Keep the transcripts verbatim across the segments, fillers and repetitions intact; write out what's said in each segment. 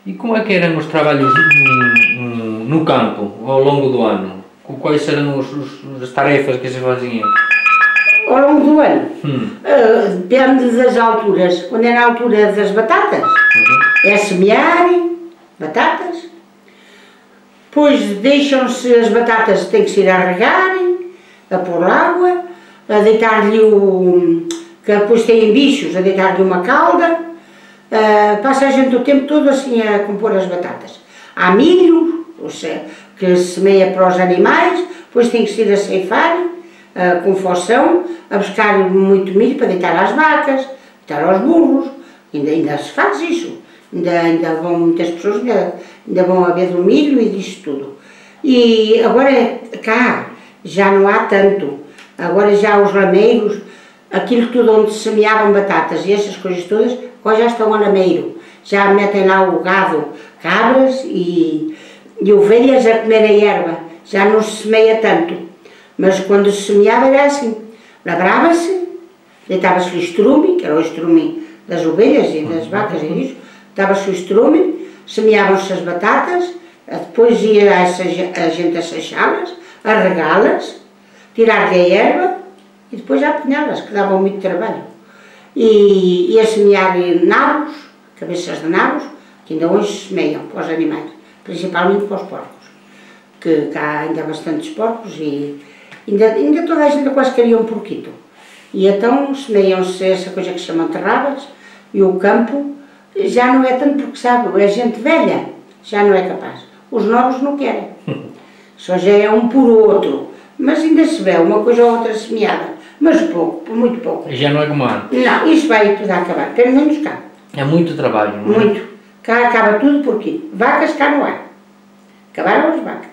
E como é que eram os trabalhos no, no campo, ao longo do ano? Quais eram os, os, as tarefas que se faziam? Ao longo do ano? Hum. Uh, depende das alturas. Quando é na altura das batatas, uhum. é semear batatas, depois deixam-se as batatas, tem que se ir a regar, a pôr água, a deitar-lhe o... que depois têm bichos, a deitar-lhe uma calda. Uh, passa a gente o tempo todo assim a compor as batatas. Há milho, ou seja, que se semeia para os animais, depois tem que se ir a ceifar, uh, com foção, a buscar muito milho para deitar às vacas, deitar aos burros, ainda, ainda se faz isso, ainda, ainda vão muitas pessoas, ainda, ainda vão a ver do milho e disso tudo. E agora cá já não há tanto, agora já os lameiros, aquilo tudo onde se semeavam batatas e essas coisas todas, agora já estão a lameiro, já metem lá o gado, cabras e, e ovelhas a comer a erva, já não se semeia tanto, mas quando se semeava era assim, lavrava-se, deitava-se o estrume, que era o estrume das ovelhas e das vacas e isso, deitava-se o estrume, semeavam-se as batatas, depois ia essa, a gente a sachá-las, a regá-las, tirar-lhe a erva e depois a apanhá-las, que davam muito trabalho. E, e a semear nabos, cabeças de nabos, que ainda hoje se semeiam para os animais, principalmente para os porcos, que cá ainda há bastantes porcos e ainda, ainda toda a gente quase queria um porquito. E então semeiam-se essa coisa que se chamam terradas e o campo já não é tanto porque sabe, é gente velha, já não é capaz. Os novos não querem, só já é um por outro, mas ainda se vê uma coisa ou outra semeada. Mas pouco, muito pouco. Já não é como antes? Não, isso vai tudo a acabar, pelo menos cá. É muito trabalho, não é? Muito. Cá acaba tudo porque vacas cá não há. Acabaram as vacas.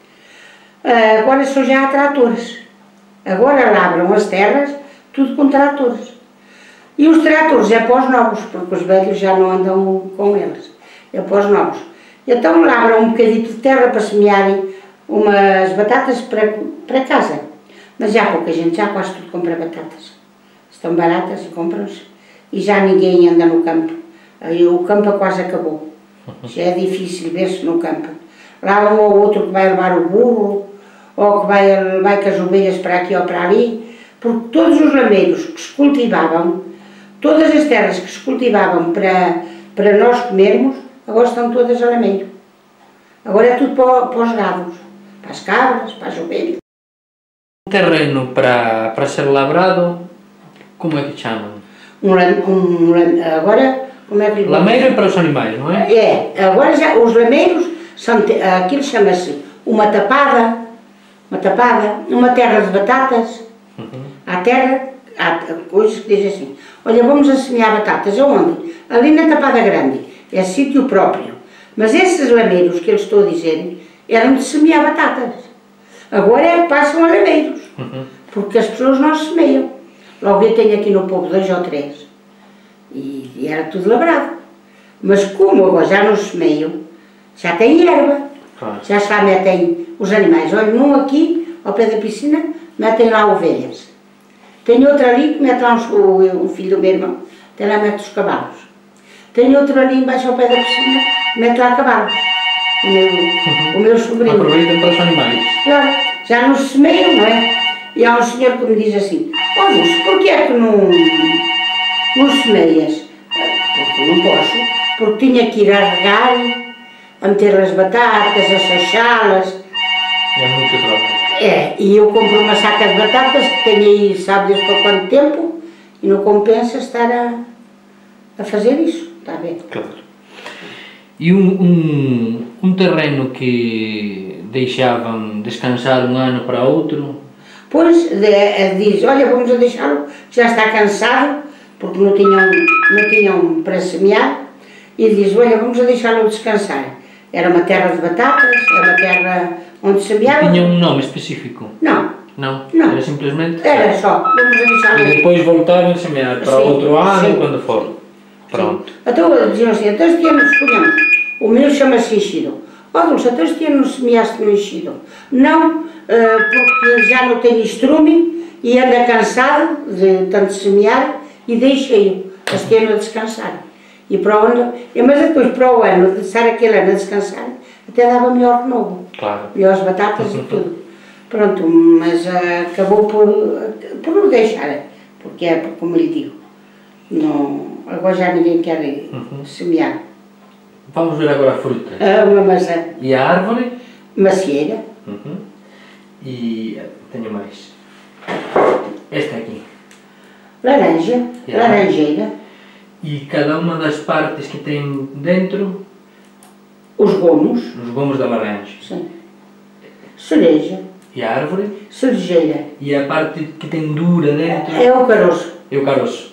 Uh, agora só já há tratores. Agora labram as terras, tudo com tratores. E os tratores é para os novos, porque os velhos já não andam com eles. É para os novos. Então labram um bocadinho de terra para semearem umas batatas para, para casa. Mas já há pouca gente, já quase tudo compra batatas. Estão baratas e compram-se. E já ninguém anda no campo. Aí o campo quase acabou. Já é difícil ver-se no campo. Lá um ou outro que vai levar o burro, ou que vai, vai com as ovelhas para aqui ou para ali. Porque todos os lameiros que se cultivavam, todas as terras que se cultivavam para, para nós comermos, agora estão todas a lameiro. Agora é tudo para, para os gados, para as cabras, para as ovelhas. Um terreno para, para ser lavrado, como é que chamam? Um, um, agora, como é que... Lameiro é para os animais, não é? É, agora já, os lameiros, são, aquilo chama-se uma tapada, uma tapada, uma terra de batatas. Uhum. Há terra, há coisas que dizem assim, olha, vamos a semear batatas, aonde? Ali na Tapada Grande, é sítio próprio. Mas esses lameiros que eu estou a dizer, eram de semear batatas. Agora é que passam a lameiros, uhum. porque as pessoas não semeiam. Logo eu tenho aqui no povo dois ou três, e, e era tudo lavrado. Mas como agora já não semeiam, já tem erva, claro. Já se lá metem os animais. Olha, num aqui, ao pé da piscina, metem lá ovelhas. Tem outro ali que mete lá uns, o, o filho do meu irmão, tem lá mete os cavalos. Tem outro ali embaixo ao pé da piscina, mete lá cavalos. O meu, uhum. o meu sobrinho. Aproveitam para os animais. Claro, já não se semeiam, não é? E há um senhor que me diz assim, ó Dulce, porquê é que não, não semeias? Porque não posso, porque tinha que ir a regar, a meter as batatas, a sachá-las. É muito trabalho. É, e eu compro uma saca de batatas que tenho aí, sabe Deus por quanto tempo, e não compensa estar a, a fazer isso, está a ver? Claro. E um, um, um terreno que deixavam descansar um ano para outro? Pois, de, diz, olha, vamos a deixá-lo, já está cansado, porque não tinham, não tinham para semear, e diz, olha, vamos a deixá-lo descansar. Era uma terra de batatas, era uma terra onde semeavam. Tinha um nome específico? Não. Não? Não. Era simplesmente? Era só, vamos a deixá-lo. E depois voltavam a semear para sim, outro ano, sim. Quando for. Pronto. Sim. Então diziam assim, então este ano escolhemos, o meu chama-se enchido. Ó Dulce, então este ano não semeaste no enchido? Não, porque já não tenho estrume e anda cansado de tanto semear e deixei-o este ano a descansar. E para o ano, mas depois para o ano, de estar aquele ano a descansar, até dava melhor renovo. Claro. Melhores batatas e tudo. Pronto, mas uh, acabou por, por não deixar, porque é como lhe digo, não, agora já ninguém quer uhum. semear. Vamos ver agora a fruta. Ah, uma maçã. E a árvore? Macieira. Uhum. E tenho mais. Esta aqui. Laranja, yeah. Laranjeira. E cada uma das partes que tem dentro? Os gomos. Os gomos da laranja. Sim. Cereja. E a árvore? Cerejeira. E a parte que tem dura dentro? É o caroço. É o caroço.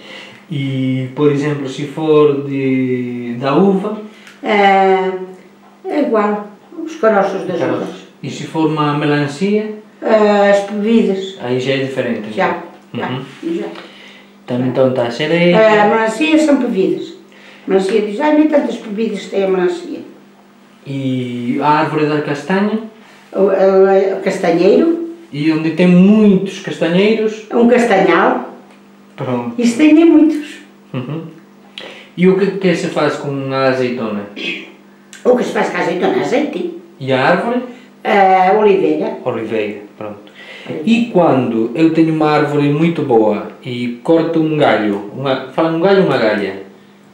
E, por exemplo, se for de, da uva? É, é igual, os caroços das uvas. E se for uma melancia? É, as bebidas. Aí já é diferente. Já, então. já, uhum. já. Então, então está a cereja? É, melancias são bebidas. Melancia diz, ai, nem tantas bebidas tem a melancia. E a árvore da castanha? O, o, o castanheiro. E onde tem muitos castanheiros? Um castanhal. Pronto. Isso tem muitos. Uhum. E o que, que se faz com a azeitona? O que se faz com a azeitona? Azeite. E a árvore? Uh, oliveira. Oliveira, pronto. E quando eu tenho uma árvore muito boa e corto um galho, uma, fala um galho ou uma galha?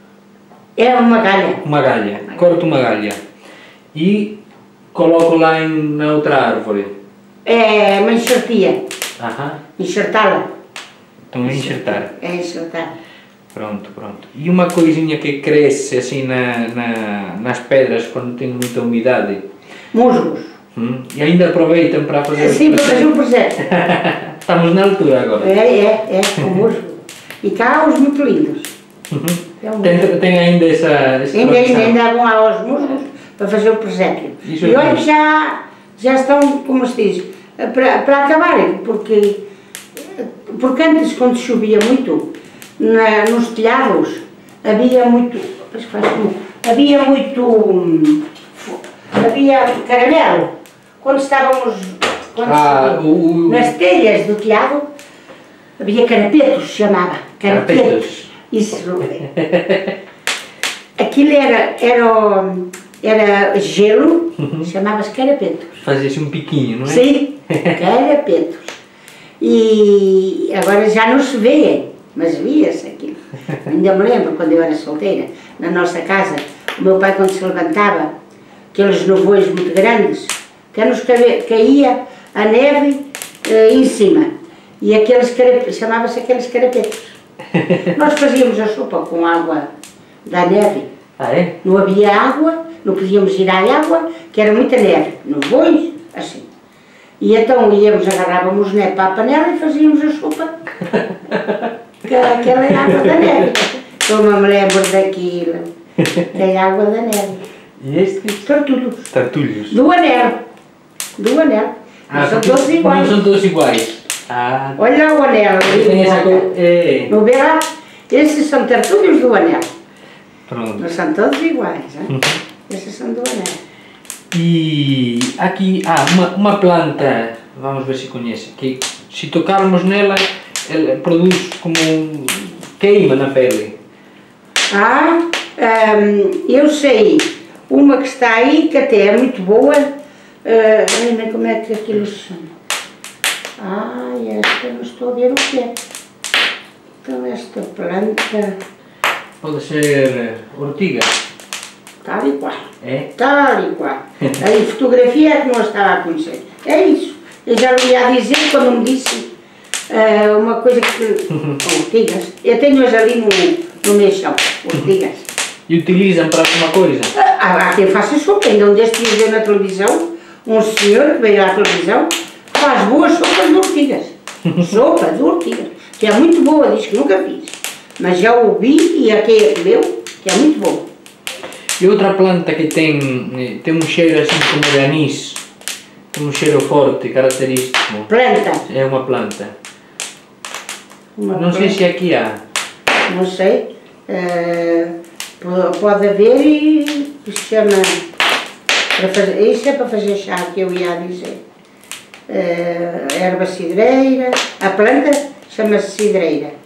É uma galha. Uma galha, uma corto uma galha e coloco lá em, na outra árvore. É uma enxertia. Aham. Enxertá-la. Então é enxertar. É enxertar. Pronto, pronto. E uma coisinha que cresce assim na, na, nas pedras quando tem muita umidade? Musgos. Hum? E ainda aproveitam para fazer... Sim, para fazer o presépio. Estamos na altura agora. É, é, é, com musgo. E cá há os muito lindos. Uhum. É um tem, tem ainda essa... essa ainda, ainda, ainda vão lá aos musgos para fazer o presépio. Isso e olha que já, já estão, como se diz, para, para acabarem, porque, porque antes, quando chovia muito, na, nos telhados, havia muito... Havia muito... Havia caramelo. Quando estávamos quando ah, o, o, nas telhas do telhado, havia carapetos, se chamava. Carapetos. Carapetos. Isso. Aquilo era, era, era gelo, uhum. Chamava-se carapetos. Fazia-se um piquinho, não é? Sim, carapetos. E agora já não se vê, mas via-se aquilo. Ainda me lembro, quando eu era solteira, na nossa casa, o meu pai, quando se levantava, aqueles nevoeiros muito grandes, até nos caía a neve eh, em cima. E aqueles carapetos, chamava-se aqueles carapetos. Nós fazíamos a sopa com água da neve. Ah, é? Não havia água, não podíamos ir à água, que era muita neve. Nevoeiros, assim. E então íamos, agarrávamos neve para a panela e fazíamos a sopa. Que aquela era a água da neve. Como eu me lembro daquilo. Tem água da neve. E este? Tartulhos. Tartulhos. Do anel. Do anel. Ah, são todos iguais. Não são todos iguais. Ah. Olha o anel. Tem essa coisa. É. Não vê lá? Esses são tartulhos do anel. Pronto. Não são todos iguais. Hein? Uhum. Esses são do anel. E aqui, ah, uma, uma planta, vamos ver se conhece, que se tocarmos nela, ela produz como um queima na pele. Ah, hum, eu sei. Uma que está aí, que até é muito boa, uh, como é que aquilo se chama? Ai, esta não estou a ver o que é. Então esta planta... Pode ser ortiga? Tal e qual. É? Tal e qual. A fotografia é que não estava a conhecer. É isso. Eu já lhe ia dizer quando me disse uh, uma coisa que... ortigas. Eu tenho-as ali no, no meu chão, ortigas. E utilizam para alguma coisa? Há quem faça sopa, ainda um destes dias veio na televisão, um senhor que veio à televisão, faz boas sopas de ortigas. Sopa de ortigas, que é muito boa, diz que nunca fiz. Mas já ouvi e a quem comeu, que é muito bom. E outra planta que tem, tem um cheiro assim como de anis, tem um cheiro forte, característico. Planta. É uma planta. Uma Não planta. sei se aqui há. Não sei. Uh, pode haver e se chama, para fazer, isso é para fazer chá, que eu ia dizer. Uh, erva cidreira, a planta chama-se cidreira.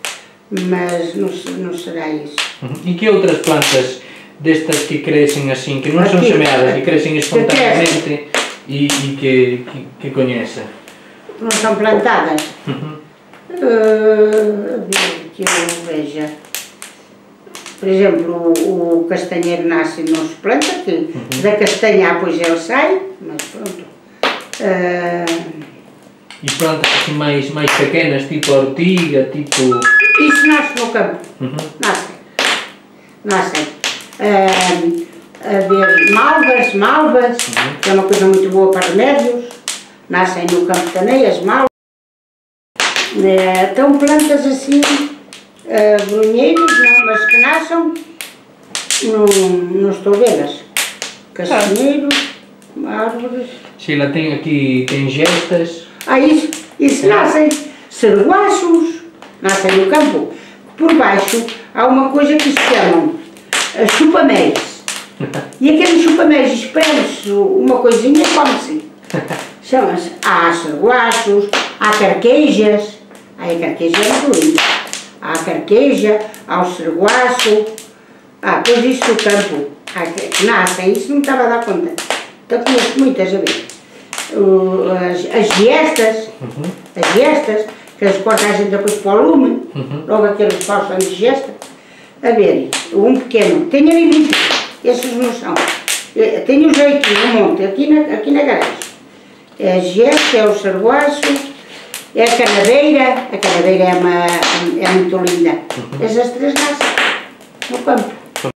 mas não, não será isso. Uhum. E que outras plantas destas que crescem assim, que não Aqui, são semeadas, que crescem que espontaneamente e, e que, que, que conheça? Não são plantadas? Uhum. Uh, que eu veja. Por exemplo, o, o castanheiro nasce e não se planta, que uhum. da castanha depois ele sai, mas pronto. Uh, E plantas assim mais, mais pequenas, tipo a ortiga, tipo... Isso nasce no campo, uhum. nascem, nascem. Uh, a ver, malvas, malvas, uhum. que é uma coisa muito boa para remédios, nascem no campo também, as malvas. Uh, estão plantas assim, uh, brunheiros, não, mas que nasçam, não, não estou a vê-las. Castanheiros, árvores... Sheila, tem aqui, tem gestas... Ah, isso, isso é. Nascem serguaços, nascem no campo. Por baixo há uma coisa que se chamam chupaméis. E aqueles chupaméis espreme-se uma coisinha e come-se. Chama-se, há serguaços, há carquejas, aí a carqueja é muito linda. Há a carqueja, há o serguaço, ah, pois isso no campo, há que nascem, isso não estava a dar conta. Então conheço muitas a ver. Uh, as, as giestas, uhum. as giestas, que eles cortam a gente depois para o lume, uhum. logo aqueles paus são de gesta. A ver, um pequeno, tenho ali muito, esses não são. Tenho os oito no monte, aqui na, aqui na garagem. É a giesta, é o serguaço, é a canaveira, a canaveira é, uma, é muito linda. Uhum. Essas três nascem no campo.